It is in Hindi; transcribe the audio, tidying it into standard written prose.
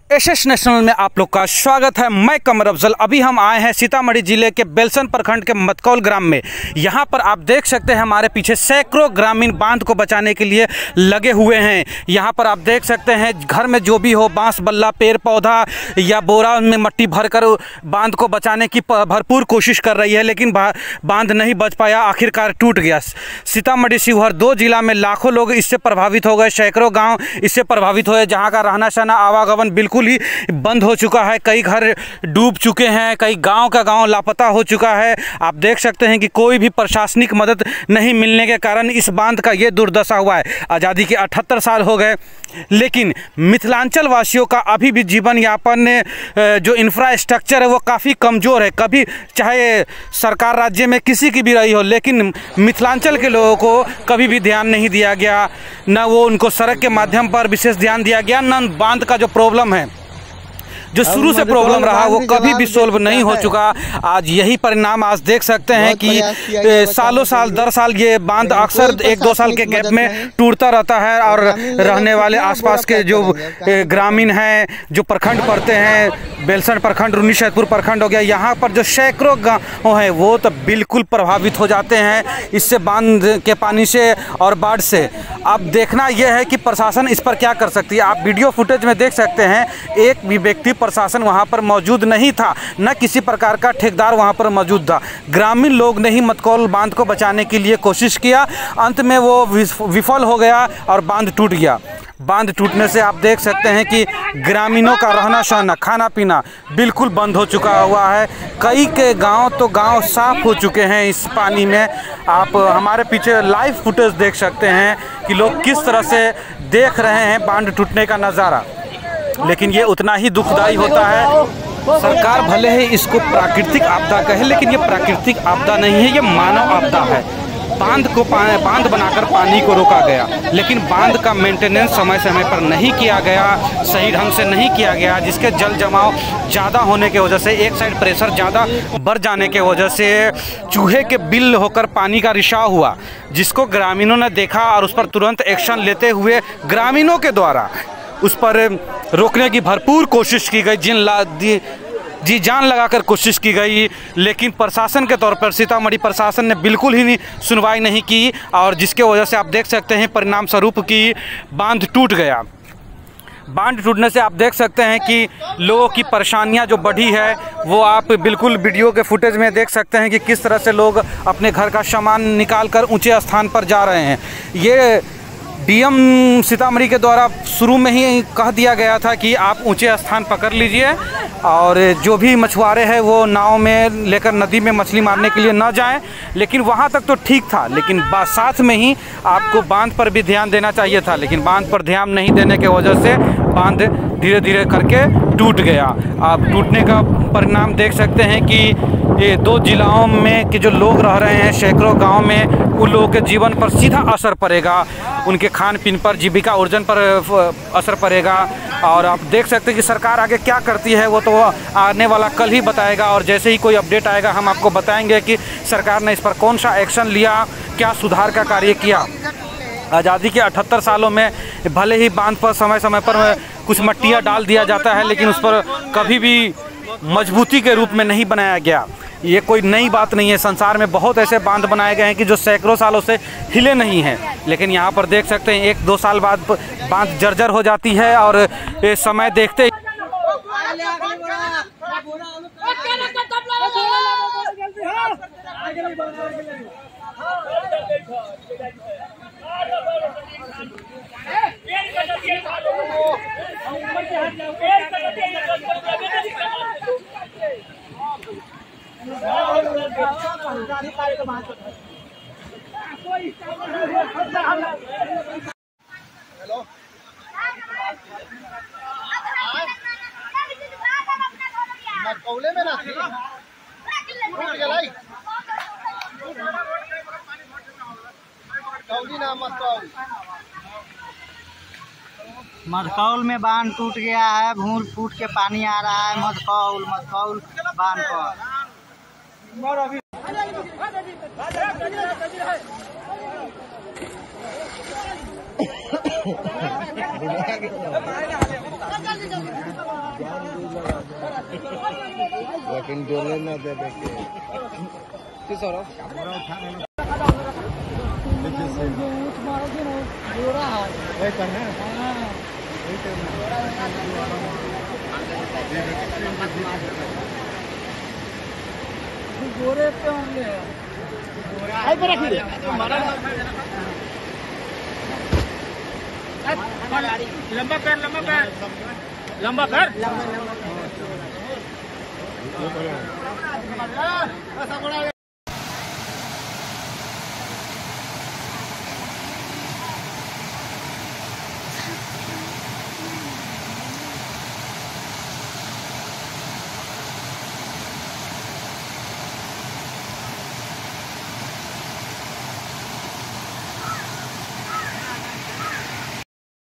एसएस नेशनल में आप लोग का स्वागत है। मैं कमर अफजल। अभी हम आए हैं सीतामढ़ी जिले के बेलसन प्रखंड के मतकौल ग्राम में। यहाँ पर आप देख सकते हैं हमारे पीछे सैकड़ों ग्रामीण बांध को बचाने के लिए लगे हुए हैं। यहाँ पर आप देख सकते हैं घर में जो भी हो, बांस बल्ला, पेड़ पौधा या बोरा में मट्टी भरकर बांध को बचाने की भरपूर कोशिश कर रही है, लेकिन बांध नहीं बच पाया, आखिरकार टूट गया। सीतामढ़ी शिवहर 2 जिला में लाखों लोग इससे प्रभावित हो गए, सैकड़ों गाँव इससे प्रभावित हुए, जहाँ का रहना सहना आवागमन बिल्कुल ही बंद हो चुका है। कई घर डूब चुके हैं, कई गांव का गांव लापता हो चुका है। आप देख सकते हैं कि कोई भी प्रशासनिक मदद नहीं मिलने के कारण इस बांध का ये दुर्दशा हुआ है। आज़ादी के 78 साल हो गए, लेकिन मिथिलांचल वासियों का अभी भी जीवन यापन जो इंफ्रास्ट्रक्चर है वो काफ़ी कमज़ोर है। कभी चाहे सरकार राज्य में किसी की भी रही हो, लेकिन मिथिलांचल के लोगों को कभी भी ध्यान नहीं दिया गया, न वो उनको सड़क के माध्यम पर विशेष ध्यान दिया गया, न बांध का जो प्रॉब्लम है, जो शुरू से प्रॉब्लम रहा, वो कभी भी सोल्व नहीं हो चुका। आज यही परिणाम आज देख सकते हैं कि सालों साल 10 साल ये बांध अक्सर 1-2 साल के गैप में टूटता रहता है। और रहने वाले आसपास के जो ग्रामीण हैं, जो प्रखंड पड़ते हैं, बेलसन प्रखंड, रुन्नीसैदपुर प्रखंड हो गया, यहाँ पर जो सैकड़ों गाँव हैं वो तो बिल्कुल प्रभावित हो जाते हैं इससे, बांध के पानी से और बाढ़ से। अब देखना यह है कि प्रशासन इस पर क्या कर सकती है। आप वीडियो फुटेज में देख सकते हैं, एक भी व्यक्ति प्रशासन वहां पर मौजूद नहीं था, न किसी प्रकार का ठेकेदार वहां पर मौजूद था। ग्रामीण लोग ने ही मतकौल बांध को बचाने के लिए कोशिश किया, अंत में वो विफल हो गया और बांध टूट गया। बांध टूटने से आप देख सकते हैं कि ग्रामीणों का रहना सहना, खाना पीना बिल्कुल बंद हो चुका हुआ है। कई के गांव साफ हो चुके हैं इस पानी में। आप हमारे पीछे लाइव फुटेज देख सकते हैं कि लोग किस तरह से देख रहे हैं बांध टूटने का नज़ारा, लेकिन ये उतना ही दुखदाई होता है। सरकार भले ही इसको प्राकृतिक आपदा कहे, लेकिन ये प्राकृतिक आपदा नहीं है, ये मानव आपदा है। बांध बनाकर पानी को रोका गया, लेकिन बांध का मेंटेनेंस समय समय पर नहीं किया गया, सही ढंग से नहीं किया गया, जिसके जल जमाव ज़्यादा होने की वजह से, एक साइड प्रेशर ज़्यादा बढ़ जाने की वजह से चूहे के बिल होकर पानी का रिसाव हुआ, जिसको ग्रामीणों ने देखा और उस पर तुरंत एक्शन लेते हुए ग्रामीणों के द्वारा उस पर रोकने की भरपूर कोशिश की गई, जी जान लगाकर कोशिश की गई, लेकिन प्रशासन के तौर पर सीतामढ़ी प्रशासन ने बिल्कुल ही सुनवाई नहीं की, और जिसके वजह से आप देख सकते हैं परिणाम स्वरूप कि बांध टूट गया। बांध टूटने से आप देख सकते हैं कि लोगों की परेशानियां जो बढ़ी है वो आप बिल्कुल वीडियो के फुटेज में देख सकते हैं कि किस तरह से लोग अपने घर का सामान निकाल कर ऊँचे स्थान पर जा रहे हैं। ये डीएम सीतामढ़ी के द्वारा शुरू में ही कह दिया गया था कि आप ऊंचे स्थान पकड़ लीजिए, और जो भी मछुआरे हैं वो नाव में लेकर नदी में मछली मारने के लिए न जाएं, लेकिन वहाँ तक तो ठीक था, लेकिन साथ में ही आपको बांध पर भी ध्यान देना चाहिए था। लेकिन बांध पर ध्यान नहीं देने की वजह से बांध धीरे धीरे करके टूट गया। आप टूटने का परिणाम देख सकते हैं कि ये 2 जिलाओं में के जो लोग रह रहे हैं, सैकड़ों गाँव में, उन लोगों के जीवन पर सीधा असर पड़ेगा, उनके खान पीन पर, जीविका अर्जन पर असर पड़ेगा। और आप देख सकते हैं कि सरकार आगे क्या करती है वो तो आने वाला कल ही बताएगा, और जैसे ही कोई अपडेट आएगा हम आपको बताएंगे कि सरकार ने इस पर कौन सा एक्शन लिया, क्या सुधार का कार्य किया। आज़ादी के 78 सालों में भले ही बांध पर समय समय पर कुछ मट्टियाँ डाल दिया जाता है, लेकिन उस पर कभी भी मजबूती के रूप में नहीं बनाया गया। ये कोई नई बात नहीं है, संसार में बहुत ऐसे बांध बनाए गए हैं कि जो सैकड़ों सालों से हिले नहीं हैं, लेकिन यहाँ पर देख सकते हैं 1-2 साल बाद बांध जर्जर हो जाती है, और ये समय देखते हेलो, मतकौले में ना मधकौल में बांध टूट गया है, भूल फूट के पानी आ रहा है। मधकौल बांध पर लेकिन डोले ना दे देखे गोरे पे होंगे लंबा कर लंबा कर